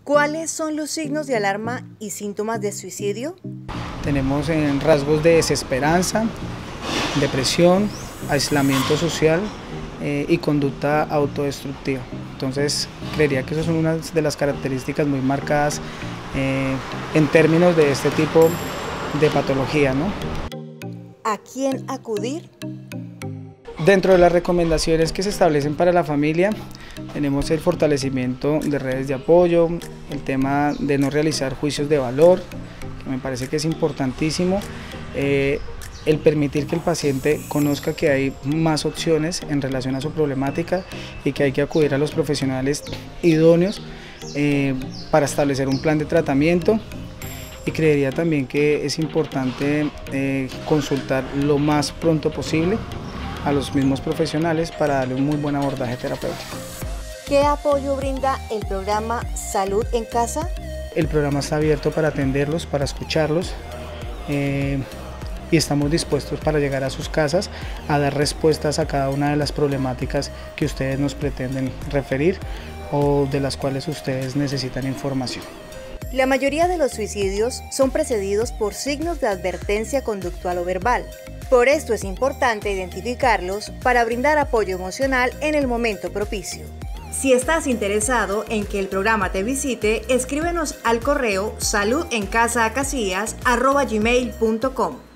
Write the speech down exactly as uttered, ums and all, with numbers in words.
¿Cuáles son los signos de alarma y síntomas de suicidio? Tenemos en rasgos de desesperanza, depresión, aislamiento social eh, y conducta autodestructiva. Entonces, creería que esas son unas de las características muy marcadas eh, en términos de este tipo de patología, ¿no? ¿A quién acudir? Dentro de las recomendaciones que se establecen para la familia, tenemos el fortalecimiento de redes de apoyo, el tema de no realizar juicios de valor, que me parece que es importantísimo, eh, el permitir que el paciente conozca que hay más opciones en relación a su problemática y que hay que acudir a los profesionales idóneos eh, para establecer un plan de tratamiento. Y creería también que es importante eh, consultar lo más pronto posible a los mismos profesionales para darle un muy buen abordaje terapéutico. ¿Qué apoyo brinda el programa Salud en Casa? El programa está abierto para atenderlos, para escucharlos eh, y estamos dispuestos para llegar a sus casas a dar respuestas a cada una de las problemáticas que ustedes nos pretenden referir o de las cuales ustedes necesitan información. La mayoría de los suicidios son precedidos por signos de advertencia conductual o verbal. Por esto es importante identificarlos para brindar apoyo emocional en el momento propicio. Si estás interesado en que el programa te visite, escríbenos al correo saludencasacasillas arroba gmail punto com.